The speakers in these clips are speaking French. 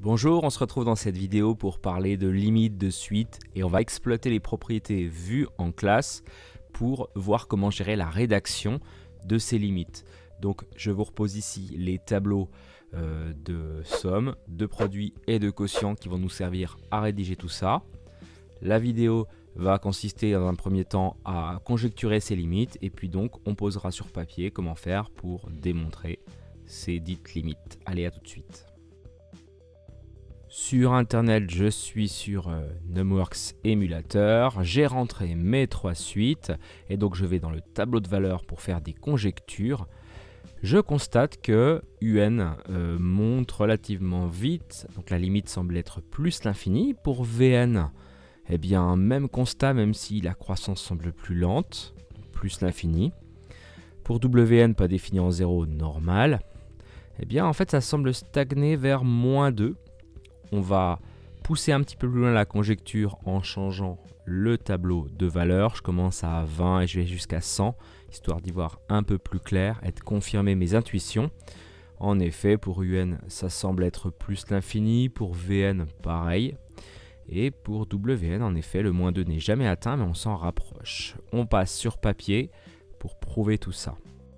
Bonjour, on se retrouve dans cette vidéo pour parler de limites de suite et on va exploiter les propriétés vues en classe pour voir comment gérer la rédaction de ces limites. Donc je vous repose ici les tableaux de somme, de produits et de quotient qui vont nous servir à rédiger tout ça. La vidéo va consister dans un premier temps à conjecturer ces limites et puis donc on posera sur papier comment faire pour démontrer ces dites limites. Allez, à tout de suite. Sur internet, je suis sur Numworks Emulator, j'ai rentré mes trois suites et donc je vais dans le tableau de valeurs pour faire des conjectures. Je constate que UN monte relativement vite, donc la limite semble être plus l'infini. Pour VN, eh bien même constat, même si la croissance semble plus lente, plus l'infini. Pour WN, pas défini en 0, normal. Eh bien en fait ça semble stagner vers -2. On va pousser un petit peu plus loin la conjecture en changeant le tableau de valeurs. Je commence à 20 et je vais jusqu'à 100, histoire d'y voir un peu plus clair et de confirmer mes intuitions. En effet, pour UN, ça semble être plus l'infini. Pour VN, pareil. Et pour WN, en effet, le -2 n'est jamais atteint, mais on s'en rapproche. On passe sur papier pour prouver tout ça.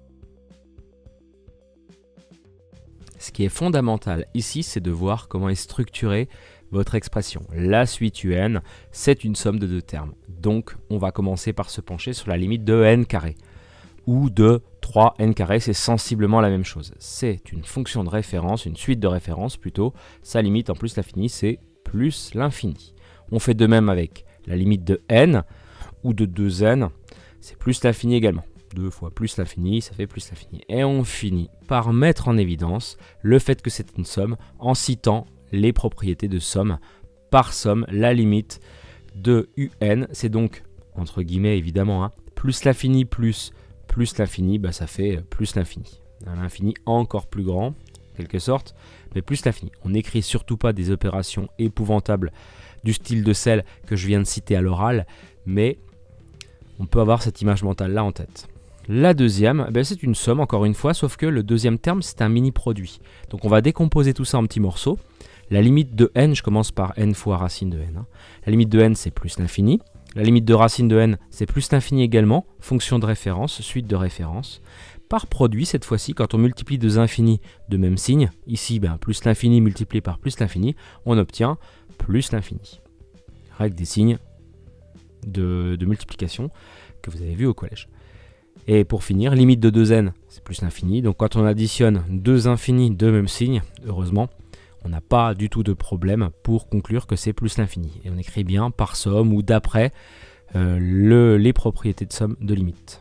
Ce qui est fondamental ici, c'est de voir comment est structurée votre expression. La suite UN, c'est une somme de deux termes. Donc, on va commencer par se pencher sur la limite de n carré. Ou de 3n carré, c'est sensiblement la même chose. C'est une fonction de référence, une suite de référence plutôt. Sa limite, en plus l'infini, c'est plus l'infini. On fait de même avec la limite de n ou de 2n, c'est plus l'infini également. 2 fois plus l'infini, ça fait plus l'infini. Et on finit par mettre en évidence le fait que c'est une somme en citant les propriétés de somme. Par somme, la limite de UN, c'est donc, entre guillemets évidemment, plus l'infini plus l'infini, bah ça fait plus l'infini. L'infini encore plus grand, en quelque sorte, mais plus l'infini. On n'écrit surtout pas des opérations épouvantables du style de celles que je viens de citer à l'oral, mais on peut avoir cette image mentale là en tête. La deuxième, c'est une somme encore une fois, sauf que le deuxième terme c'est un mini-produit. Donc on va décomposer tout ça en petits morceaux. La limite de n, je commence par n fois racine de n. La limite de n c'est plus l'infini. La limite de racine de n c'est plus l'infini également, fonction de référence, suite de référence. Par produit, cette fois-ci, quand on multiplie deux infinis de même signe, ici plus l'infini multiplié par plus l'infini, on obtient plus l'infini. Règle des signes de multiplication que vous avez vu au collège. Et pour finir, limite de 2n, c'est plus l'infini. Donc quand on additionne deux infinis de même signe, heureusement, on n'a pas du tout de problème pour conclure que c'est plus l'infini. Et on écrit bien par somme ou d'après les propriétés de somme de limite.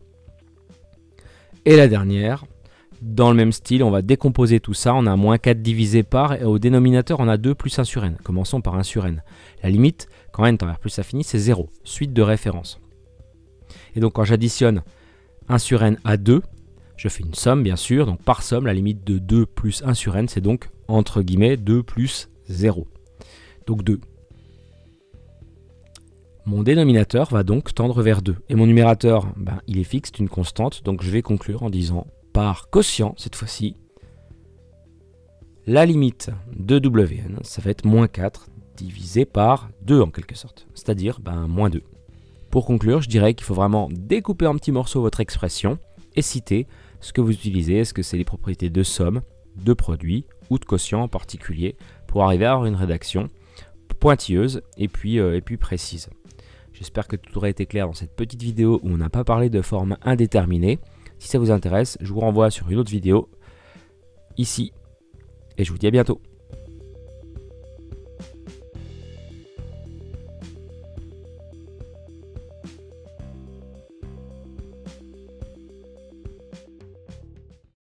Et la dernière, dans le même style, on va décomposer tout ça. On a -4 divisé par, et au dénominateur, on a 2 plus 1 sur n. Commençons par 1 sur n. La limite, quand n tend vers plus l'infini, c'est 0, suite de référence. Et donc quand j'additionne 1 sur n à 2, je fais une somme bien sûr, donc par somme, la limite de 2 plus 1 sur n, c'est donc entre guillemets 2 plus 0. Donc 2. Mon dénominateur va donc tendre vers 2. Et mon numérateur, il est fixe, c'est une constante, donc je vais conclure en disant par quotient, cette fois-ci, la limite de Wn, ça va être -4 divisé par 2 en quelque sorte, c'est-à-dire -2. Pour conclure, je dirais qu'il faut vraiment découper en petits morceaux votre expression et citer ce que vous utilisez. Est-ce que c'est les propriétés de somme, de produit ou de quotient en particulier pour arriver à avoir une rédaction pointilleuse et puis précise. J'espère que tout aura été clair dans cette petite vidéo où on n'a pas parlé de forme indéterminée. Si ça vous intéresse, je vous renvoie sur une autre vidéo ici et je vous dis à bientôt.